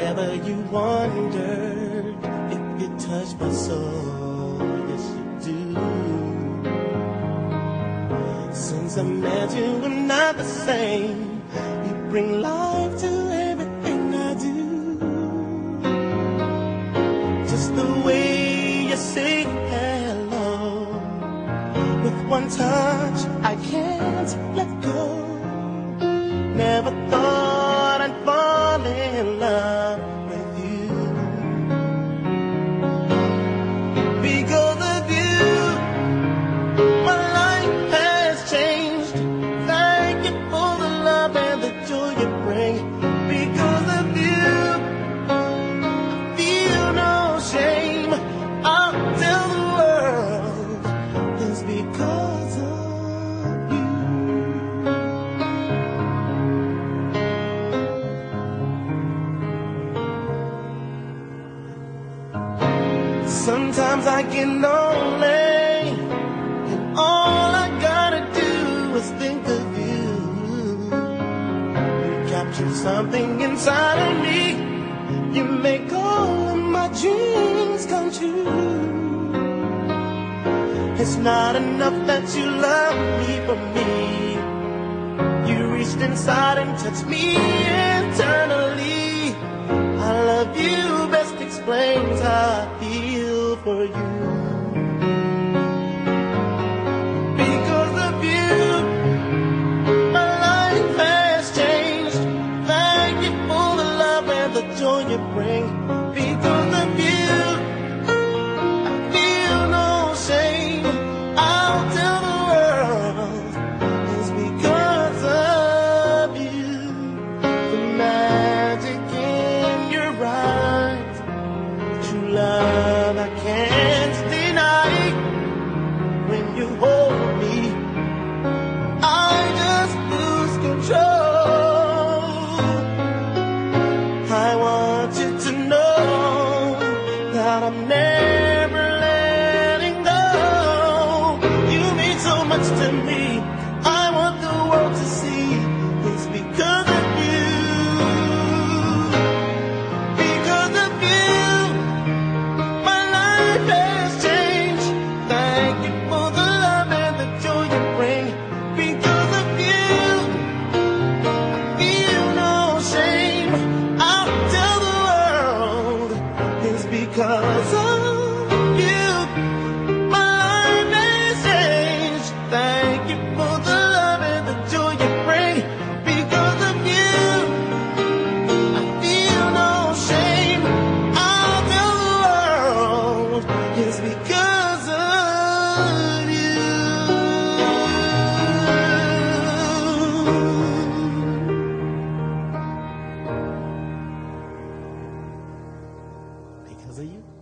ever you wondered if you touch my soul, yes you do. Since I met you, I'm not the same. You bring life to everything I do. Just the way you say hello, with one touch I can't let go. Never thought I'd fall in love with you. Because of you, my life has changed. Thank you for the love and the joy you bring. Because of you, I feel no shame. I'll tell the world it's because of you. Sometimes I get lonely, and all I gotta do is think of you. You capture something inside of me. You make all of my dreams come true. It's not enough that you love me for me. You reached inside and touched me internally. I love you best explains how I feel for you. Because of you, my life has changed. Thank you for the love and the joy you bring. Because of you, I feel no shame. I'll tell the world it's because of you. The magic in your eyes, true love I can't deny. When you hold me, I just lose control. I want you to know that I'm never letting go. You mean so much to me. I want the world to see it's because of you. Because of you, my life has changed. Thank you for the love and the joy you bring. Because of you, I feel no shame. I'll tell the world it's because of you. My life has changed. Thank you for the love and the joy you bring. Because of you, I feel no shame. I'll tell the world it's because of you. Because of you.